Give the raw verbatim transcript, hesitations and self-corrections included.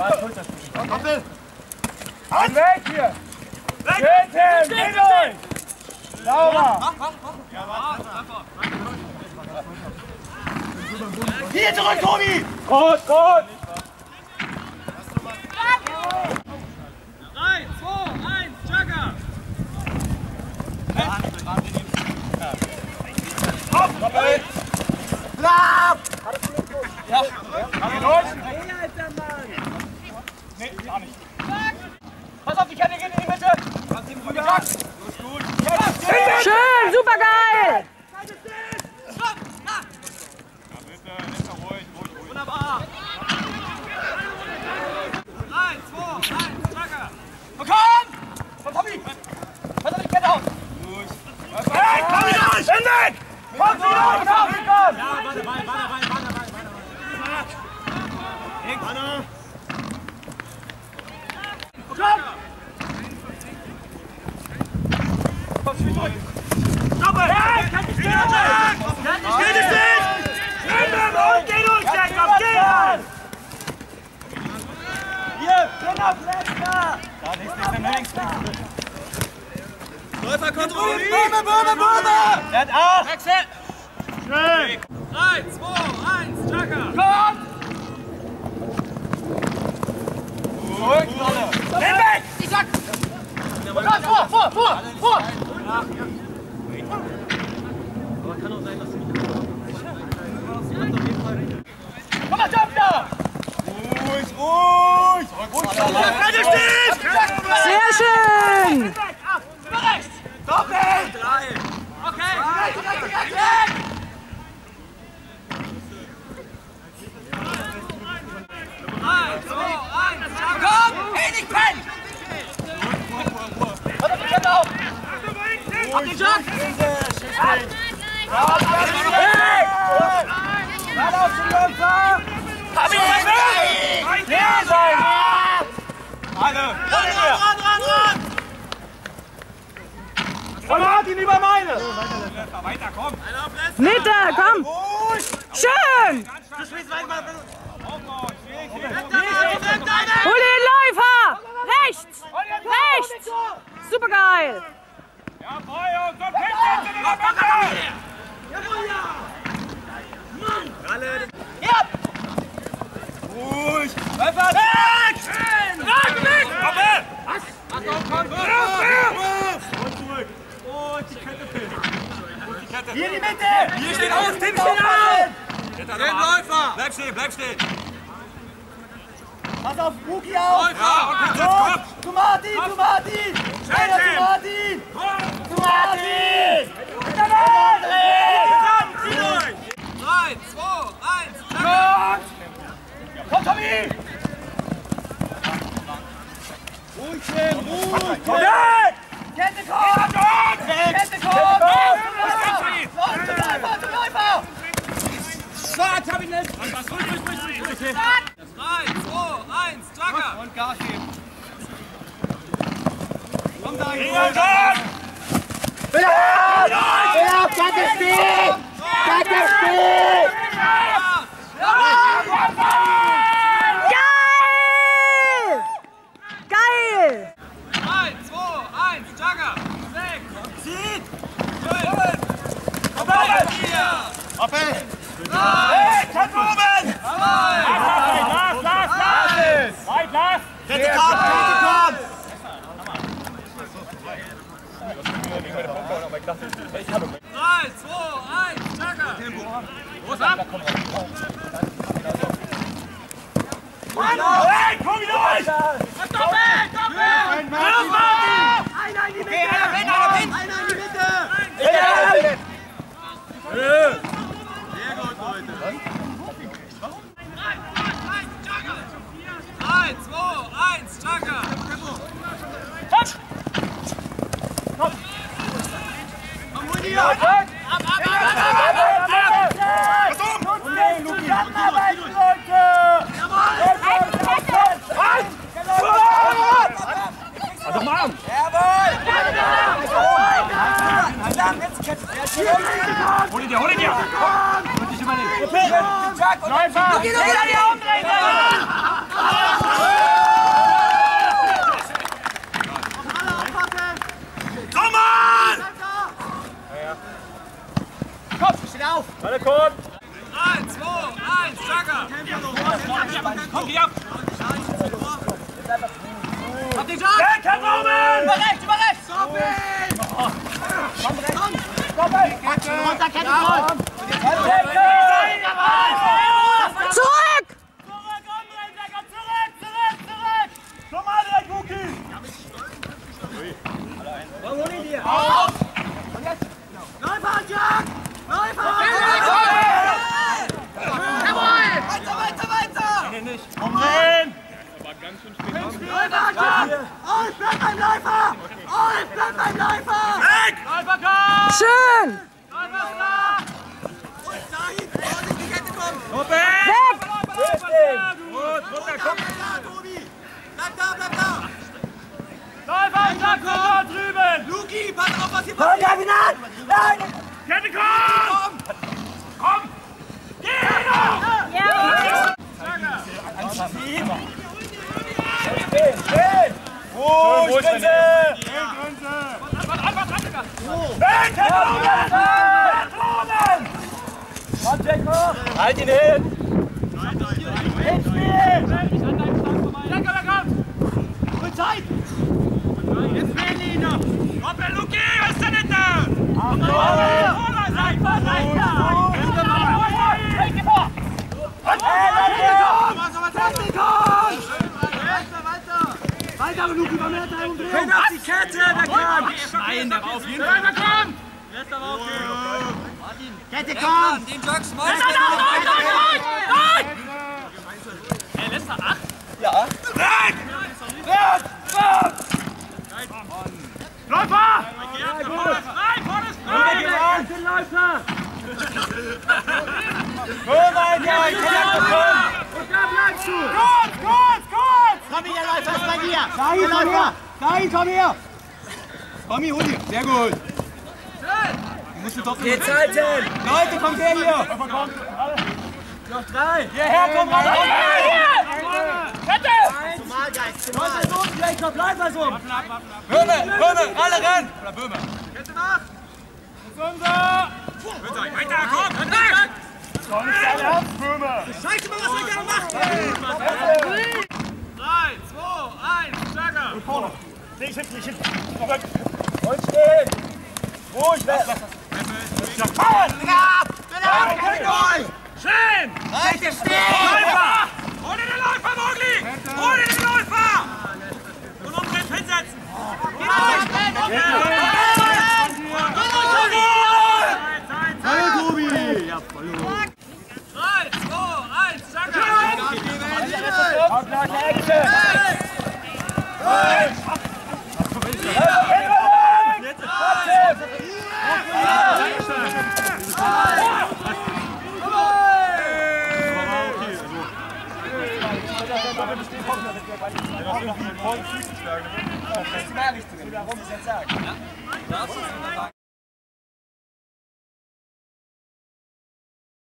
Doppel! Ein weg hier! Weg! Geht euch! Sauber! Hier zurück, Tobi! Gut, gut! drei, zwei, eins, Jagger! Hopp! Doppel! Klapp! Ja! Los! Nee, gar nicht. Pass auf, die Kette geht in die Mitte! Schön, super geil! Wunderbar! drei, zwei, eins, Jagger! Komm! Komm, Tommy! Pass auf die Kette auf! Hey, komm wieder durch! Bin weg! Komm wieder durch! Komm! Ja, warte, warte, warte, warte, warte, warte, warte. Komm! Komm, spiel zurück! Doppel! Ja, kann ich stehen! Kann ich stehen! Schön, und geh durch, Jakob! Geh! Hier, Brenner, Brenner! Da, links, links, links, links! Läufer kontrolliert! Böhme, Böhme, Böhme! Er hat acht! Wechsel! Schön! drei, zwei, eins, Jagger! Komm! Zurück, Sonne! Nimm weg! Ich sag! Komm, vor, vor, vor, vor! Komm mal, jump da! Ruhig, ruhig! Kette steht! Sehr schön! Über rechts! Doppel! drei! Okay! Direkt, direkt, direkt, direkt! drei, zwei, eins, Jagger! Komm! Hey, nicht pennen! Pass auf die Kette auf! Hab den Jump! Weg! Dann auf die Läufer! Hab ihn weg! Leer sein! Alle! Ran, ran, ran, ran! Und Martin über meine! Weiter, komm! Einer auf Rest! Mitte, komm! Schön! Du spielst weiter! Aufbauen! Hol den Läufer! Rechts! Rechts! Super geil! Ja, Feuer! Komm, Pech, in der Mitte! Ja! Ruhig! Läufer! Weg! Weg! Weg! Doppel! Was? Was auf, komm! Und zurück! Und die Kette fehlt! Hier in die Mitte! Hier steht auf! Tim steht auf! Den Läufer! Bleib stehen, bleib stehen! Pass auf, Muki auf! Läufer! Und jetzt komm! Zu Martin, zu Martin! Einer zu Martin! Zu Martin! Zieh durch! drei, zwei, eins, Jagger! Komm, Tommy! Ruhig, Tim! Ruhig! Komm weg! Kette kommt! Kette kommt! Läufer, zum Läufer, zum Läufer! Schwarz, hab ich nicht! drei, zwei, eins, Jagger! Und Gas geben! Komm da, Junge! Ja! Ja, Kette steht! Kette steht! Geil! Geil! drei, zwei, eins, Jagger! sechs, Zieht! fünf, Doppel! vier, Doppel! Hey, Kette oben! Lass, lass, lass! Weit, lass! Kette kommt, Kette kommt! drei, zwei, eins, Jagger! Los ab! Hey, komm wieder durch! Doppel! Doppel! Los, Martin! Einer in die Mitte! Einer in die Mitte! Einer in die Mitte! Ja! Sehr gut, Leute! drei, zwei, eins, Jagger! Komm! Komm, hol die ab! Ab, ab, ab, ab, ab, ab! Und jetzt zusammenarbeiten, Leute! Also mal an! Hol ihn dir, hol ihn dir! Und dich übernehmen! Läufer! Läufer! Alle kommt! eins, zwei, eins, Jagger! Komm, geh ab! Hab den Jagger! Ja, Kämpfer oben! Über rechts, über rechts! Runter, Kette, voll! Zurück! Zurück, umdrehen, Jagger! Zurück, zurück, zurück! Komm mal direkt, Luki! Läufer, Jack! Läufer! Jawohl! Weiter, weiter, weiter! Umdrehen! Läufer, Jack! Ulf, bleib beim Läufer! Ulf, bleib beim Läufer! Weg! Läufer, komm! Schön! Läufer, klar! Und dahin, vorsicht, die Kette kommt! Gruppe! Weg! Gut, runter, komm! Bleib da, Tobi! Bleib da, bleib da! Läufer, Jack, da drüben! Luki, pass auf, was hier passiert! Komm, Nein! Kette, komm! Komm! Geh noch! Ja! Ruhig, Grenze! Weg, Kette, oben! Komm, Jacob! Halt ihn hin! Ins Spiel! Jakob, komm! Gut Zeit! Jetzt fehlen ihn noch! Komm, Luki, was ist denn da? Seiter, Seiter! Weiter, Luki, beim Wetter umdrehen! Auf die Kette, der kann! Nein, der war auf jeden Fall! Weiter, komm! Kette, komm! Den Jog schmeißen! Er lässt da acht? Ja. Weg! Weg! Weg! Läufer! Ja, gut! Nein, vorne ist frei! Den Läufer! Komm, Alter! Und da bleibst du! Kurz, kurz, kurz! Komm hier, der Läufer ist bei dir! Dahin, komm her! Dahin, komm her! Tommy, hol ihn! Sehr gut! Musst du doch Jetzt halten! Leute, kommt her hier! Noch drei! Hierher, komm ran! Kette! Zumalgeist, Leute, so, Jacob, bleib mal so! Böhme, Böhme, alle rennen! Oder Böhme! Kette nach! Weiter, komm! Weg! Doch nicht dein Ernst, Böhme! Scheiße mal, was er gerne macht! drei, zwei, eins, Jagger! Nicht hinten, nicht hinten! Zurück! Und stehen! Ruhig, weg! Fahren! Schön! Rechte stehen! Läufer! Hol dir den Läufer, Mogli! Hol dir den Läufer! Und umdrehen, hinsetzen! Hallo, Tobi! Ja, drei, zwei, eins, Jagger! Auf nach der Ecke! Warum ich jetzt sagen?